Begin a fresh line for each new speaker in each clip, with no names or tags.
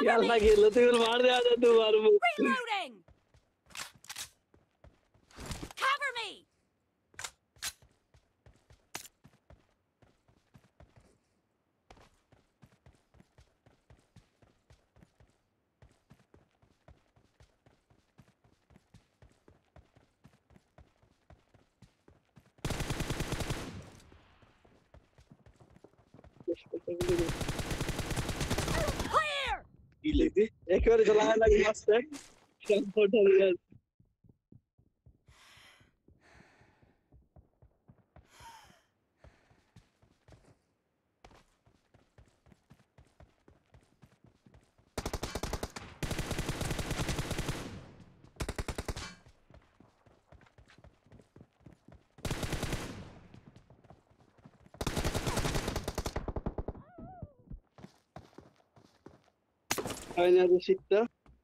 याला गेलं ते मार दे आता तू मार मग.
Reloading. Cover me. Clear.
एक बार चलाया लगी मस्त है कंफर्ट हो गया. Aynen Reşit'te.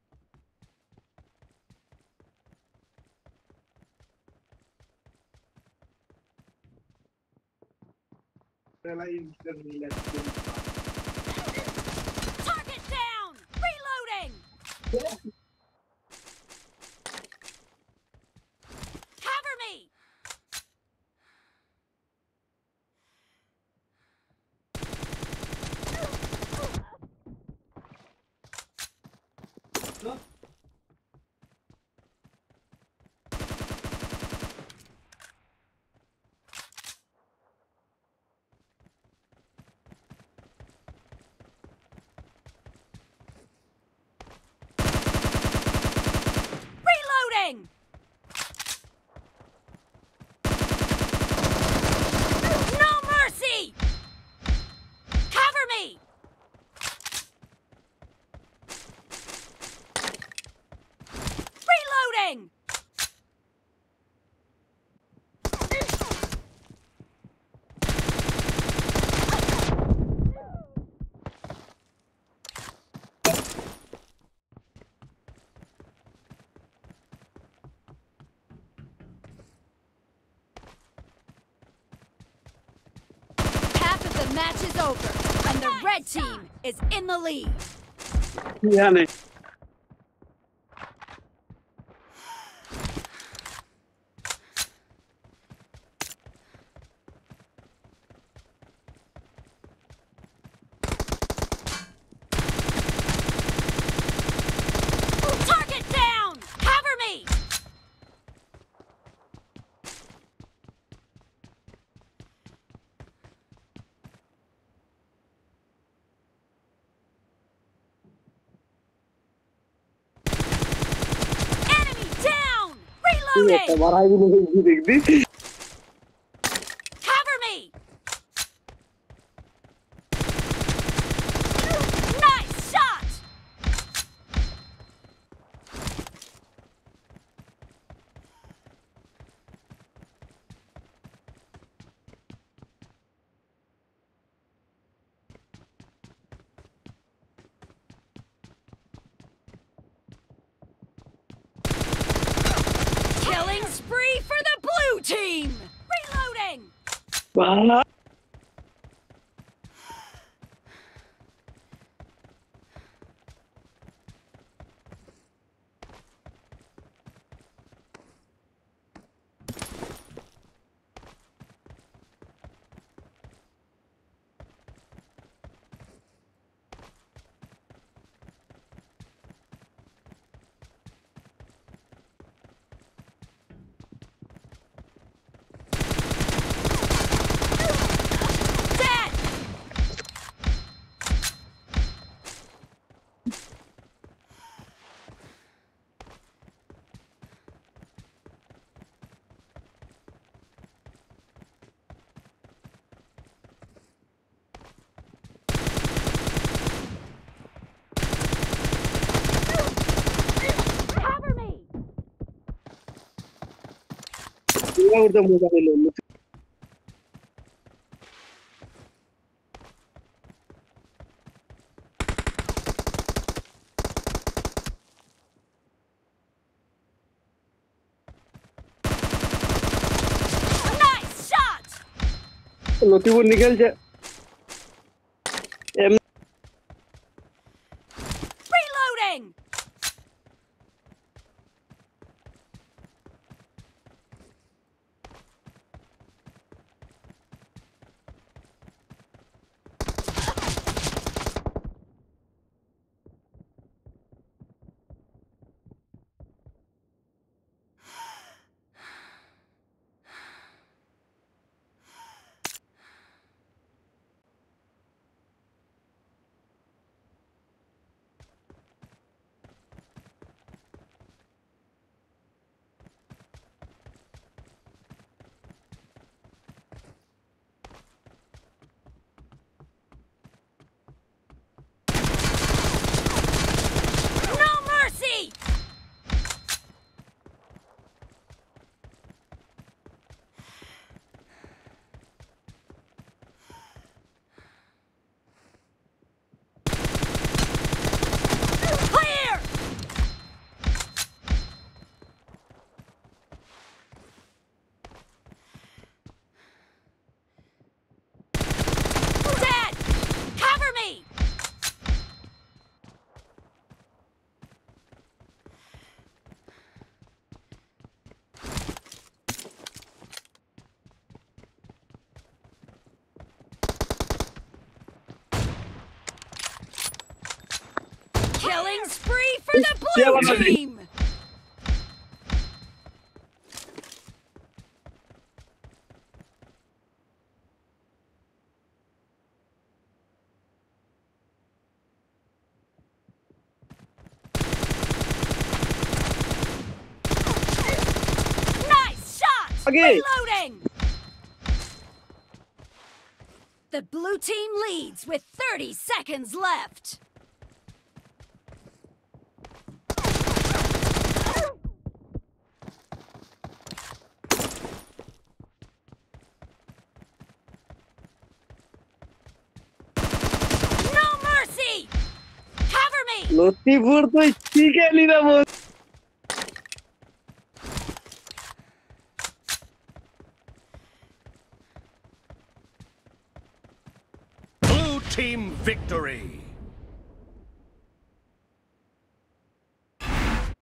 Target down. Reloading. Cover me. Reloading. No mercy. Cover me. Reloading. Half of the match is over, and the red team is in the lead.
Yani.
Target down. Cover me. Enemy down. Reloading.
तुम्हारा भी नहीं देख दी.
Cover me. Nice shot. Killing spree for the blue team. Reloading.
Bana.
Dead. Cover me.
Burada mobile olmuş.
Nice shot.
लोटी वो निकल जाए.
Killing spree for the
Yeah,
blue
buddy.
team! Nice shot!
Okay.
Reloading! The blue team leads with 30 seconds left. No mercy! Cover me!
Latipur তুই ঠিক এলি না বল।
Blue team victory!